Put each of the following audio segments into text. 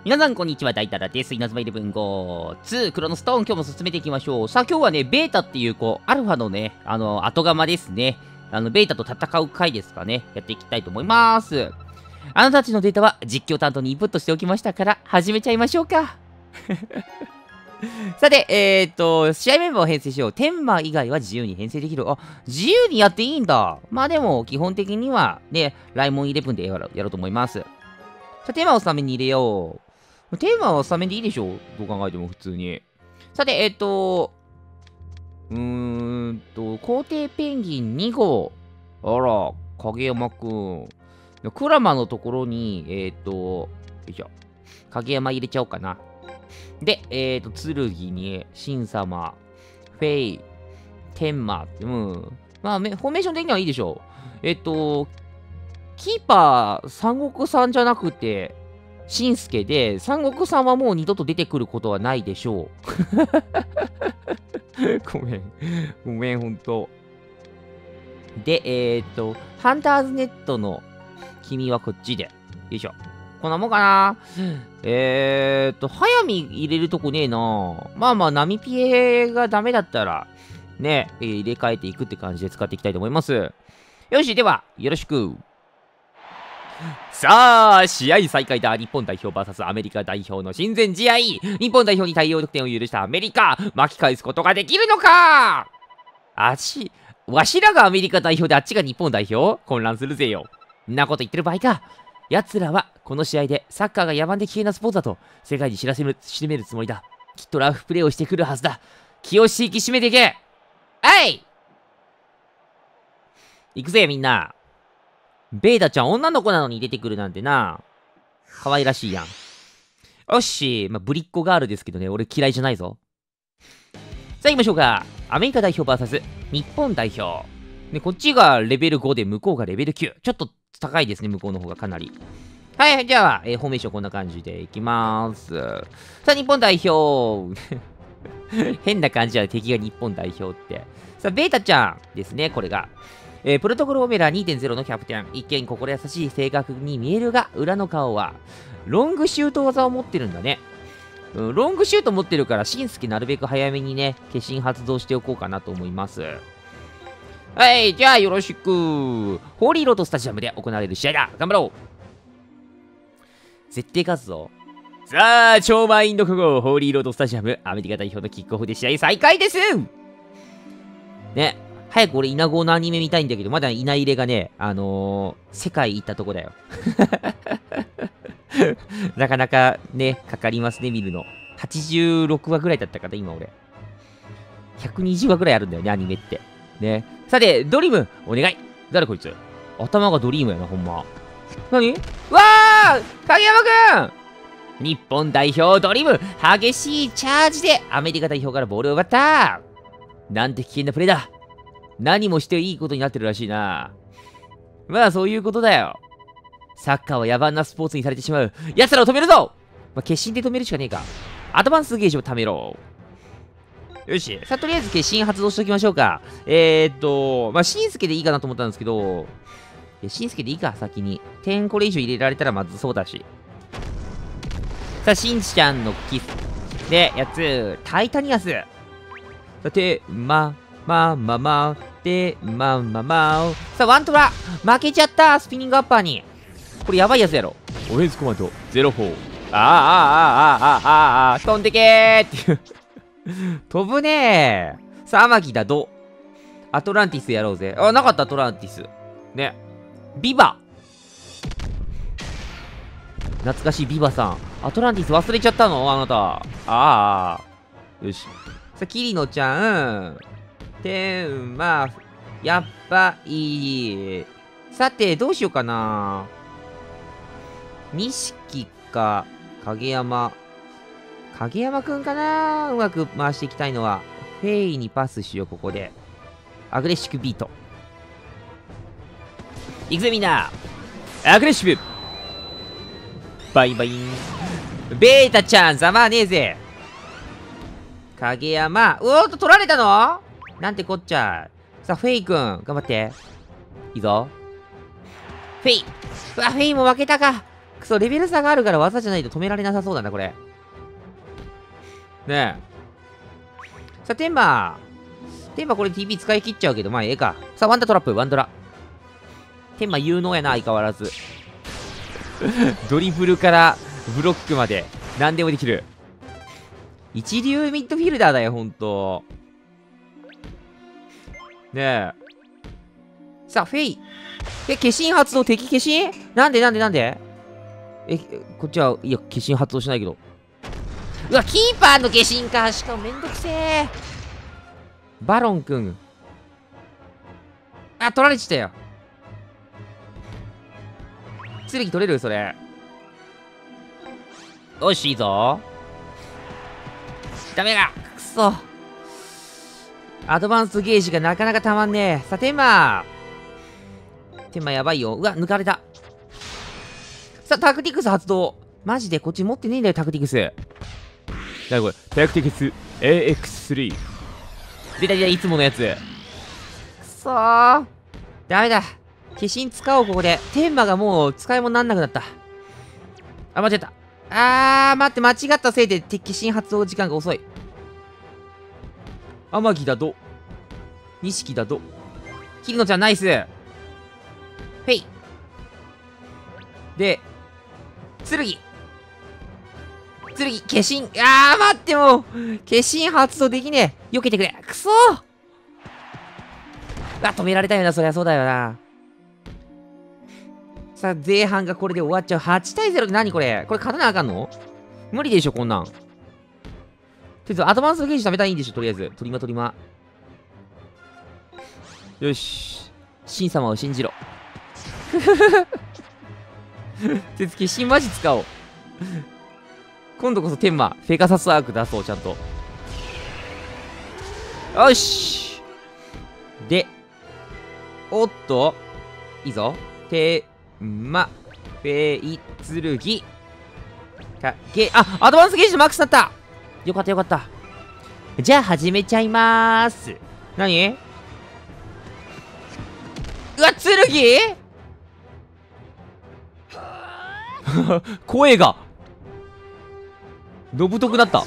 皆さん、こんにちは。大太郎です。稲妻イレブン5、2、クロノストーン、今日も進めていきましょう。さあ、今日はね、ベータっていう、アルファのね、後釜ですね。ベータと戦う回ですかね。やっていきたいと思います。あなたたちのデータは実況担当にインプットしておきましたから、始めちゃいましょうか。さて、試合メンバーを編成しよう。天馬以外は自由に編成できる。あ、自由にやっていいんだ。まあでも、基本的にはね、ライモン11でやろうと思います。さあ、テーマをスタメンに入れよう。テーマはスタメンでいいでしょう、どう考えても普通に。さて、皇帝ペンギン2号。あら、影山くん。クラマのところに、よいしょ。影山入れちゃおうかな。で、剣に、神様、フェイ、天馬、まあ、フォーメーション的にはいいでしょう。キーパー、三国さんじゃなくて、しんすけで、三国さんはもう二度と出てくることはないでしょう。ごめん、ほんと。で、ハンターズネットの君はこっちで。よいしょ。こんなもんかな。早見入れるとこねえな。まあまあ、ナミピエがダメだったら、ね、入れ替えていくって感じで使っていきたいと思います。よし、では、よろしく。さあ、試合再開だ。日本代表 VS アメリカ代表の親善試合。日本代表に大量得点を許したアメリカ。巻き返すことができるのか。わしらがアメリカ代表であっちが日本代表？混乱するぜよ。んなこと言ってる場合か。奴らはこの試合でサッカーが野蛮で危険なスポーツだと世界に知らしめるつもりだ。きっとラフプレーをしてくるはずだ。気を引き締めていけ。行くぜみんな。ベータちゃん女の子なのに出てくるなんてな。可愛らしいやん。よし、まあ、ぶりっ子ガールですけどね、俺嫌いじゃないぞ。さあ行きましょうか。アメリカ代表 VS 日本代表。ね、こっちがレベル5で向こうがレベル9。ちょっと高いですね、向こうの方がかなり。はい、じゃあ、フォーメーションこんな感じでいきます。さあ、日本代表。変な感じだ、敵が日本代表って。さあ、ベータちゃんですね、これが。プロトコルオメラ 2.0 のキャプテン。一見心優しい性格に見えるが、裏の顔は、ロングシュート技を持ってるんだね。ロングシュート持ってるから、しんすけなるべく早めにね、化身発動しておこうかなと思います。はい、じゃあよろしく。ホーリーロードスタジアムで行われる試合だ。頑張ろう。絶対勝つぞ。さあ、超満員の古豪、ホーリーロードスタジアム、アメリカ代表のキックオフで試合再開です。ね。早く俺、イナゴのアニメ見たいんだけど、まだイナ入れがね、世界行ったとこだよ。なかなかね、かかりますね、見るの。86話ぐらいだったかな、今俺。120話ぐらいあるんだよね、アニメって。ね。さて、ドリーム、お願い。誰こいつ？頭がドリームやな、ほんま。何？わー！影山くん！日本代表ドリーム、激しいチャージでアメリカ代表からボールを奪った。なんて危険なプレーだ。何もしていいことになってるらしいな。まあそういうことだよ。サッカーは野蛮なスポーツにされてしまう。奴らを止めるぞ。まあ、決心で止めるしかねえか。アドバンスゲージを貯めろ。よし。さあ、とりあえず決心発動しておきましょうか。まあ、しんすけでいいかなと思ったんですけど、しんすけでいいか、先に。点これ以上入れられたらまずそうだし。さあ、しんちゃんのキス。で、タイタニアス。さて、で、さあ、ワントラ負けちゃったスピニングアッパーに。これやばいやつやろ。オフェンスコマンド、04。飛んでけーっていう。飛ぶねー。さあ、天城だ、アトランティスやろうぜ。なかった、アトランティス。ね。ビバ。懐かしいビバさん。アトランティス忘れちゃったのあなた。よし。さあ、キリノちゃん。やっぱいい。さて、どうしようかな。錦か、影山くんかな。うまく回していきたいのは。フェイにパスしよう、ここで。アグレッシブビート。いくぜ、みんな。アグレッシブ。バイバイン。ベータちゃん、ざまあねえぜ。影山。取られたの？なんてこっちゃ。さあ、フェイくん、頑張って。いいぞ。フェイ。フェイも負けたか。 くそ、レベル差があるから技じゃないと止められなさそうだな、これ。ねえ。さあ、テンマこれ TP 使い切っちゃうけど、まあええか。さあ、ワンダトラップ、ワンドラ。テンマ有能やな、相変わらず。ドリブルからブロックまで、何でもできる。一流ミッドフィルダーだよ、ほんと。ねえ。さあ、フェイ。化身発動、敵化身なんでこっちは、いや、化身発動しないけど。うわ、キーパーの化身か。しかもめんどくせえ。バロンくん。あ、取られちゃったよ。剣取れるそれ。よし、いいぞ。ダメだ。くそ。アドバンスゲージがなかなかたまんねえ。さあ、テンマやばいよ。うわ、抜かれた。さあ、タクティクス発動。マジでこっち持ってねえんだよ、タクティクス。なにこれ、タクティクス AX3。出た、いつものやつ。くそー。ダメだ。化身使おう、ここで。テンマがもう使い物なんなくなった。あ、間違った。待って、間違ったせいで、化身発動時間が遅い。天城だど。錦だど。キリノちゃんナイス。フェイ。で、剣。化身。待ってもう。化身発動できねえ。避けてくれ。くそー。止められたよな。そりゃそうだよな。さあ、前半がこれで終わっちゃう。8対0って何これ？これ勝たなあかんの？無理でしょ、こんなん。とりあえず、アドバンスゲージ貯めたらいいんでしょ、とりあえず。トリマ。よし。神様を信じろ。手付け、新マジ使おう。今度こそテンマ、フェガサスアーク出そう、ちゃんと。よし。で、おっと、いいぞ。テンマ、フェイ、剣、アドバンスゲージのマックスだった。よかった。じゃあ始めちゃいまーす。何？うわ、剣声がのぶとくなった。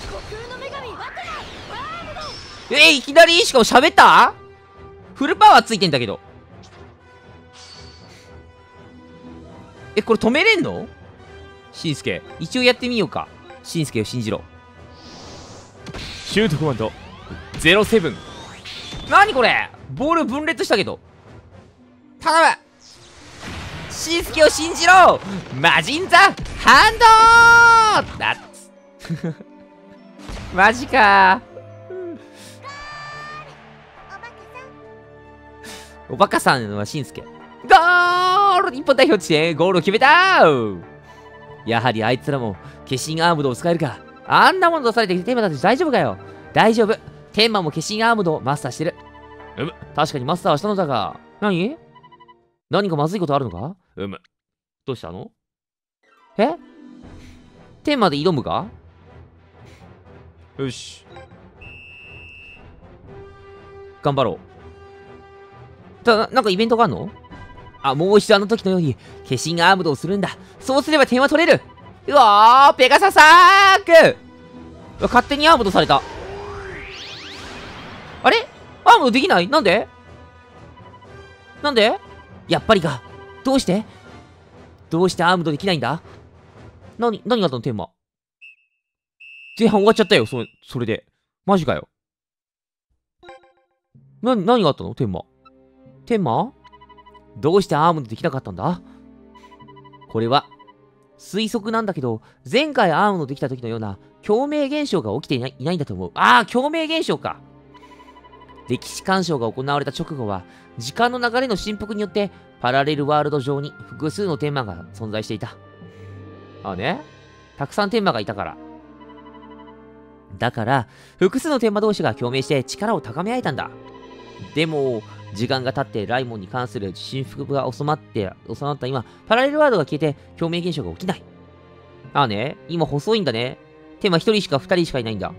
いきなりしかも喋った？フルパワーついてんだけど。これ止めれんの？しんすけ。一応やってみようか。しんすけを信じろ。シュートコマンド07。何これ？ボール分裂したけど。頼む！しんすけを信じろ！マジンザハンドだっマジかおバカさんはしんすけ。ゴール！日本代表地点ゴールを決めたー。やはりあいつらも化身アームドを使えるか。あんなもの出されてテーマだって大丈夫かよ。大丈夫。テーマも化身アームドをマスターしてる。確かにマスターはしたのだが。何かまずいことあるのか？どうしたの？テーマで挑むか？よし。頑張ろう。なんかイベントがあるの？もう一度あの時のように化身アームドをするんだ。そうすれば点は取れる。うわー、ペガササーク！勝手にアームドされた。あれ？アームドできない？なんでやっぱりか。どうしてアームドできないんだ？何があったの？テーマ。前半終わっちゃったよ、それで。マジかよ。何があったの？テーマどうしてアームドできなかったんだ？これは、推測なんだけど、前回アームドできた時のような共鳴現象が起きていないんだと思う。共鳴現象か。歴史干渉が行われた直後は、時間の流れの振幅によって、パラレルワールド上に複数の天魔が存在していた。たくさん天魔がいたから。だから、複数の天魔同士が共鳴して力を高め合えたんだ。でも、時間が経ってライモンに関する振幅が収まった今、パラレルワールドが消えて共鳴現象が起きない。今細いんだね。天魔1人しか2人しかいないんだ。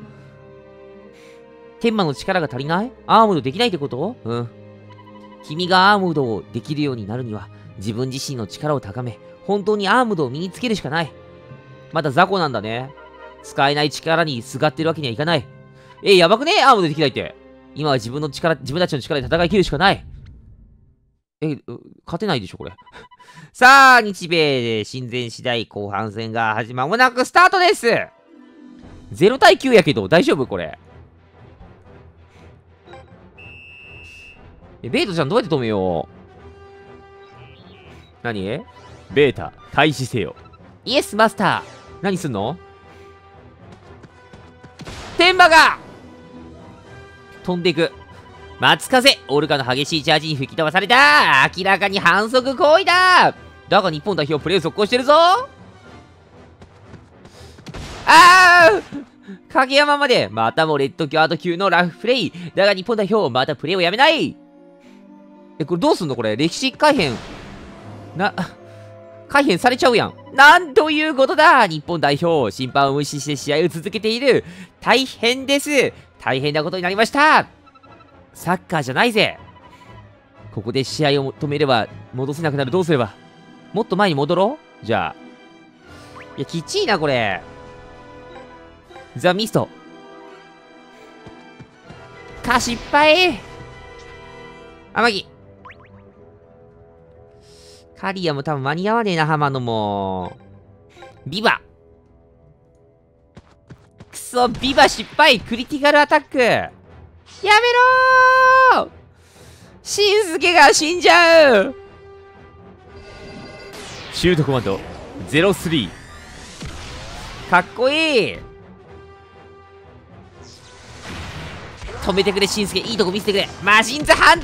天魔の力が足りない？アームドできないってこと？君がアームドをできるようになるには、自分自身の力を高め、 本当にアームドを身につけるしかない。まだ雑魚なんだね。使えない力にすがってるわけにはいかない。やばくねアームドできないって。今は自分たちの力で戦い切るしかない。勝てないでしょ、これ。さあ、日米で親善次第後半戦が間もなくスタートです。0対9やけど、大丈夫これ。ベータちゃんどうやって止めよう。何？ベータ、開始せよ。イエス、マスター。何すんの？天馬が飛んでいく。松風、オルカの激しいチャージに吹き飛ばされた。明らかに反則行為だ。だが日本代表プレー続行してるぞ。影山までまたもレッドガード級のラフプレイ。だが日本代表またプレーをやめない。これどうすんのこれ。歴史改変改変されちゃうやん。なんということだ。日本代表審判を無視して試合を続けている。大変です。大変なことになりました。サッカーじゃないぜ。ここで試合を止めれば戻せなくなる。どうすれば。もっと前に戻ろう。じゃあ。いや、きちいなこれ。ザ・ミスト。失敗。天城。カリアも多分間に合わねえな、浜野も。ビバ。くそ、ビバ失敗。クリティカルアタック。やめろー。しんすけが死んじゃう。シュートコマンド03。かっこいい。止めてくれ、しんすけ。いいとこ見せてくれ。マシンズハンド。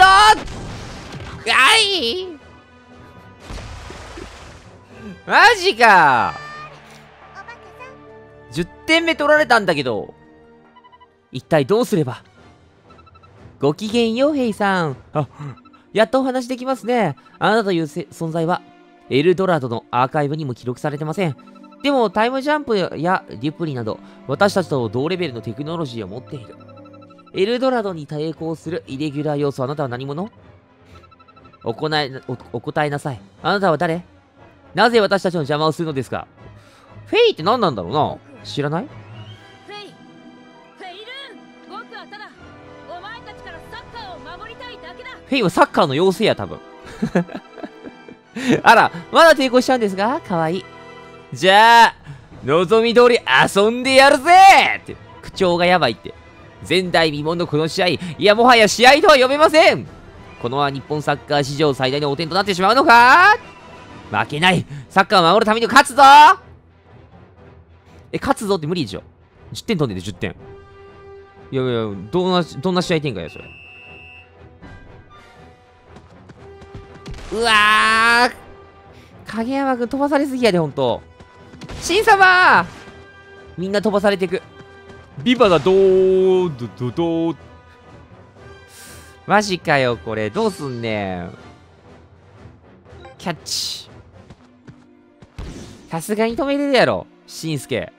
マジか。10点目取られたんだけど、一体どうすれば。ごきげんよう、ヘイさん。やっとお話できますね。あなたという存在はエルドラドのアーカイブにも記録されてません。でもタイムジャンプやデュプリなど私たちと同レベルのテクノロジーを持っている。エルドラドに抵抗するイレギュラー要素。あなたは何者？お答えなさい。あなたは誰？なぜ私たちの邪魔をするのですか？フェイって何なんだろうな。知らない？ フェイルーン。僕はただお前たちからサッカーを守りたいだけだ。 フェイはサッカーの妖精や多分。あら、まだ抵抗しちゃうんですが、かわいい。じゃあ望み通り遊んでやるぜって。口調がやばいって。前代未聞のこの試合、いやもはや試合とは呼べません。このまま日本サッカー史上最大の汚点となってしまうのか？負けない。サッカーを守るために勝つぞ。勝つぞって無理でしょ。10点取んでて10点。いやいや、どんな試合展開やそれ。うわー、影山くん飛ばされすぎやで、ほんと。新様みんな飛ばされてく。ビバがドー。マジかよ、これ。どうすんねん。キャッチ。さすがに止めれるやろ、しんすけ。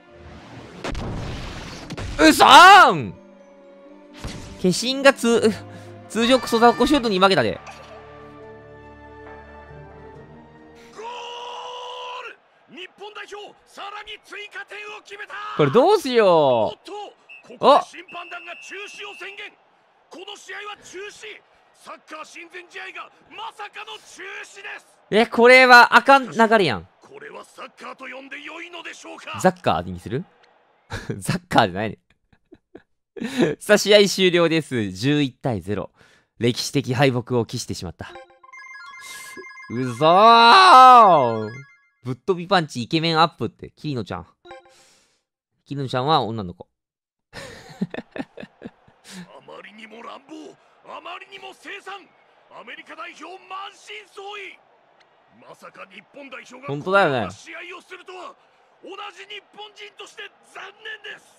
うそーん。化身が通常クソザコシュートに負けたで。 日本代表さらに追加点を決めた。 これどうしよう。 ここで審判団が中止を宣言。この試合は中止。サッカー親善試合がまさかの中止です。 これはあかん流れやん。 これはサッカーと呼んで良いのでしょうか。 ザッカーにする。ザッカーじゃないね。さあ試合終了です。11対0。歴史的敗北を喫してしまった。うそー。ぶっ飛びパンチイケメンアップって。キリノちゃん。キリノちゃんは女の子。 あまりにも乱暴、あまりにも凄惨。アメリカ代表満身創痍。まさか日本代表が本当だよね。 試合をするとは同じ日本人として残念です。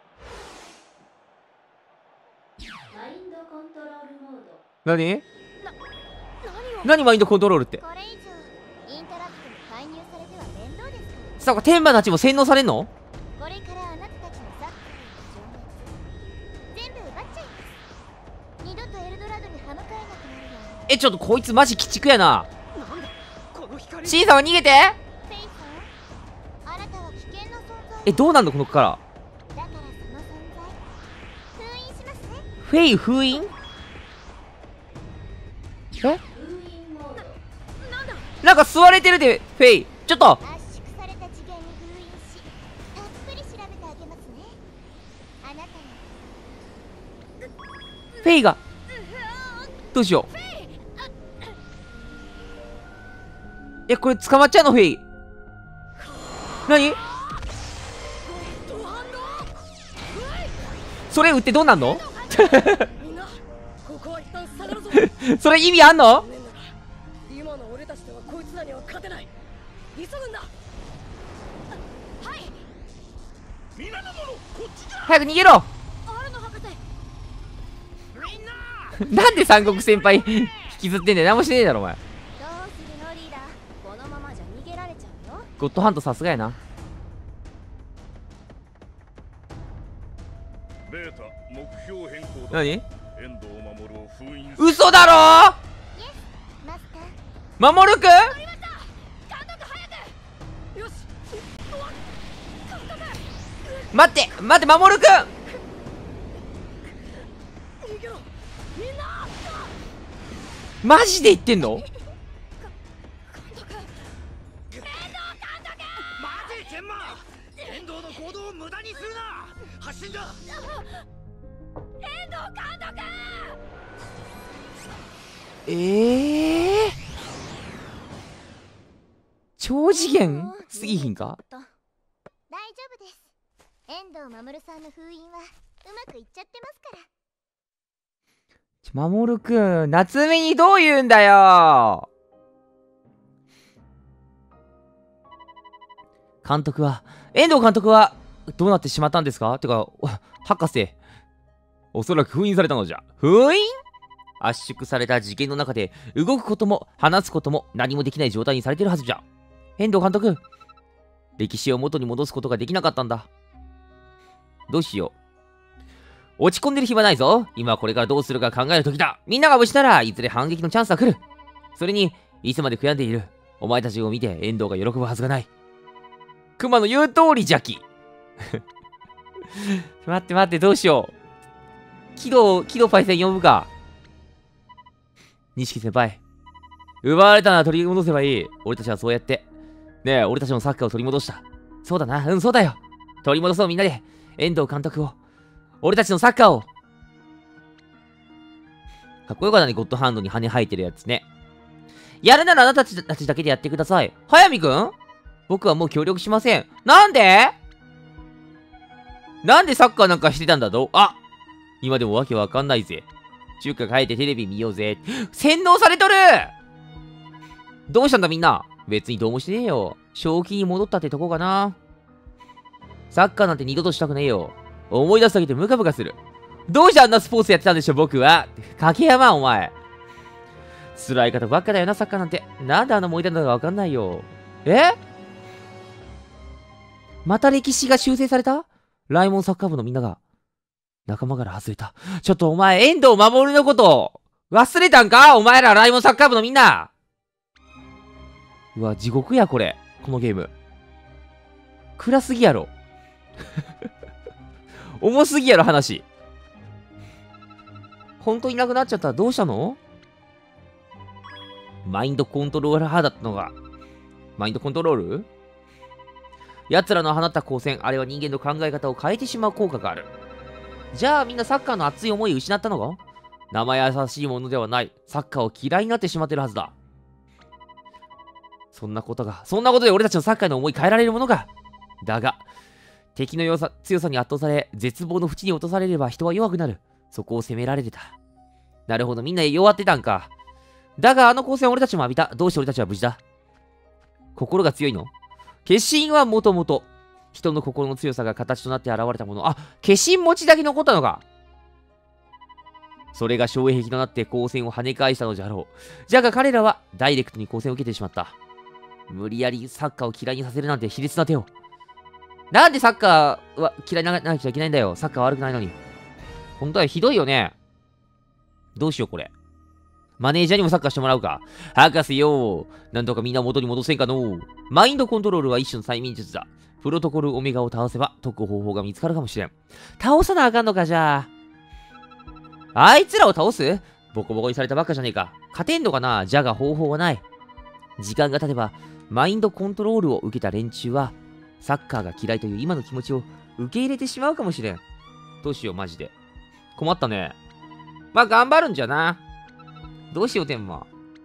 マインドコントロールモード。 何マインドコントロールって。 これ以上インタラクトに介入されては面倒ですから。 さあ天馬たちも洗脳されんの？ これからあなたたちのサッカーの情熱全部奪っちゃいます。二度とエルドラドに歯向かえなくなるよ。 ちょっとこいつマジ鬼畜やな。 シンさんは逃げて。 フェイさん、あなたは危険な存在。 え、どうなんのこの子から。 だからその存在、封印しますね。 フェイ封印。え、なんか吸われてるで、フェイ。ちょっと圧縮された次元に封印し、たっぷり調べてあげますね。あなたのフェイがどうしよう。え、これ捕まっちゃうのフェイ。何それ撃ってどうなんのみんなここは一旦下がるぞ。 それ意味あんの。 今の俺たちではこいつらには勝てない。急ぐんだ。はい皆の者こっちじゃ。 早く逃げろ。 アルノ博士。 みんななんで三国先輩引きずってんだよ。何もしてねえだろお前。 どうするのリーダー。このままじゃ逃げられちゃうよ。 ゴッドハントさすがやな。 ベータ目標変更だ。 何遠藤守を封印する。 嘘だろイエス、マスター。 守るくん。 よし。 待って待って守るくん。 逃げろ。みんな。 マジで言ってんの。 待て天馬。遠藤の行動を無駄にするな。発進だ。 超次元すぎひんか。 大丈夫です。遠藤守さんの封印はうまくいっちゃってますから。 守くん、夏目にどう言うんだよ。監督は、遠藤監督はどうなってしまったんですか。てか、博士、おそらく封印されたのじゃ。封印。圧縮された次元の中で動くことも話すことも何もできない状態にされてるはずじゃ。遠藤監督、歴史を元に戻すことができなかったんだ。どうしよう。落ち込んでる暇ないぞ。今はこれからどうするか考える時だ。みんなが無事ならいずれ反撃のチャンスは来る。それにいつまで悔やんでいるお前たちを見て遠藤が喜ぶはずがない。熊の言う通りじゃき。待って待って、どうしよう。喜怒パイセン呼ぶか。錦先輩、奪われたなら取り戻せばいい。俺たちはそうやってねえ、俺たちのサッカーを取り戻した。そうだな、うん、そうだよ。取り戻そうみんなで。遠藤監督を、俺たちのサッカーを。かっこよかったね、ゴッドハンドに羽生えてるやつね。やるならあなたたちだけでやってください。早見くん、僕はもう協力しません。なんでサッカーなんかしてたんだと。あ、今でもわけわかんないぜ。中華帰ってテレビ見ようぜ。洗脳されとる。どうしたんだみんな。別にどうもしてねえよ。正気に戻ったってとこかな。サッカーなんて二度としたくねえよ。思い出すだけでムカムカする。どうしてあんなスポーツやってたんでしょ僕は。掛山お前。辛い方ばっかだよなサッカーなんて。なんであの燃えたのかわかんないよ。また歴史が修正された。ライモンサッカー部のみんなが仲間から外れた。ちょっとお前、遠藤守のこと忘れたんかお前らライモンサッカー部のみんな。うわ、地獄やこれ。このゲーム暗すぎやろ。重すぎやろ話。本当になくなっちゃったらどうしたの。マインドコントローラー派だったのが。マインドコントロール。奴らの放った光線、あれは人間の考え方を変えてしまう効果がある。じゃあみんなサッカーの熱い思いを失ったのか。生優しいものではない。サッカーを嫌いになってしまってるはずだ。そんなことで俺たちのサッカーの思い変えられるものが。だが、敵の強さに圧倒され、絶望の淵に落とされれば人は弱くなる。そこを責められてた。なるほど、みんな弱ってたんか。だがあの光線を俺たちも浴びた。どうして俺たちは無事だ。心が強いの。化身はもともと人の心の強さが形となって現れたもの。あ、化身持ちだけ残ったのか。それが障壁となって光線を跳ね返したのじゃろう。じゃが彼らはダイレクトに光線を受けてしまった。無理やりサッカーを嫌いにさせるなんて卑劣な手を。なんでサッカーは嫌いにならなきゃいけないんだよ。サッカーは悪くないのに。本当はひどいよね。どうしようこれ。 マネージャーにもサッカーしてもらうか。博士よ。なんとかみんな元に戻せんかの。マインドコントロールは一種の催眠術だ。プロトコルオメガを倒せば解く方法が見つかるかもしれん。倒さなあかんのか、じゃあ。あいつらを倒す？ボコボコにされたばっかじゃねえか。勝てんのかな？じゃが方法はない。時間が経てば、マインドコントロールを受けた連中は、サッカーが嫌いという今の気持ちを受け入れてしまうかもしれん。どうしよう、マジで。困ったね。まあ、頑張るんじゃな。どうしよう、天馬。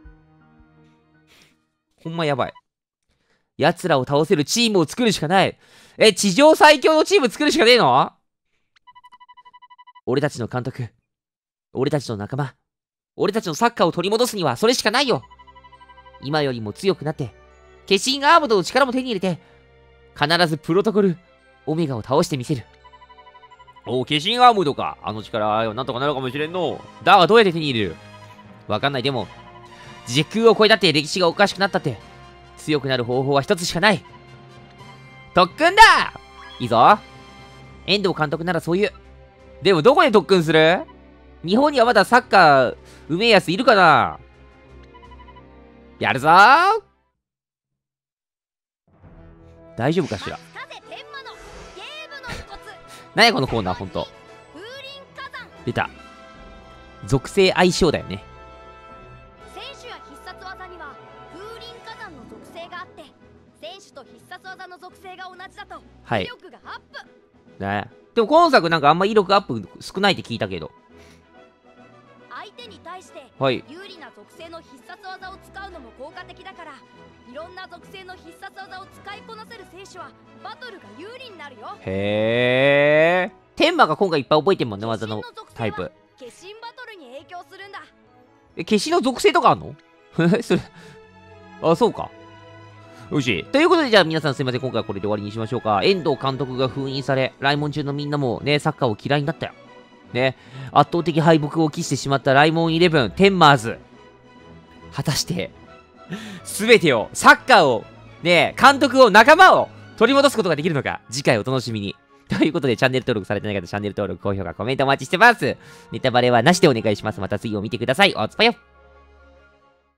ほんまやばい。奴らを倒せるチームを作るしかない。地上最強のチーム作るしかねえの？俺たちの監督。俺たちの仲間。俺たちのサッカーを取り戻すにはそれしかないよ。今よりも強くなって、化身アームドの力も手に入れて、必ずプロトコル、オメガを倒してみせる。おお、化身アームドか。あの力、なんとかなるかもしれんの。だがどうやって手に入れる？わかんない。でも、時空を超えたって歴史がおかしくなったって、強くなる方法は一つしかない。特訓だ！いいぞ。遠藤監督ならそういう。でもどこで特訓する？日本にはまだサッカー、うめえやついるかな？やるぞー！大丈夫かしら？何やこのコーナー、ほんと。出た。属性相性だよね。 選手や必殺技には風林火山の属性があって、選手と必殺技の属性が同じだと威力がアップ。 ね。でも今作なんかあんま威力アップ少ないって聞いたけど。 相手に対して有利な属性の必殺技を使うのも効果的だから、いろんな属性の必殺技を使いこなせる選手はバトルが有利になるよ。 へえ。天馬が今回いっぱい覚えてんもんね、技のタイプ。 化身バトルに影響するんだ。 化身の属性とかあんの？それ、あ、そうか。よし。ということで、じゃあ皆さんすいません。今回はこれで終わりにしましょうか。遠藤監督が封印され、ライモン中のみんなもね、サッカーを嫌いになったよ。ね。圧倒的敗北を喫してしまったライモン11、テンマーズ。果たして、すべてを、サッカーを、ね、監督を、仲間を取り戻すことができるのか、次回お楽しみに。ということで、チャンネル登録されてない方、チャンネル登録、高評価、コメントお待ちしてます。ネタバレはなしでお願いします。また次を見てください。おつぱよ。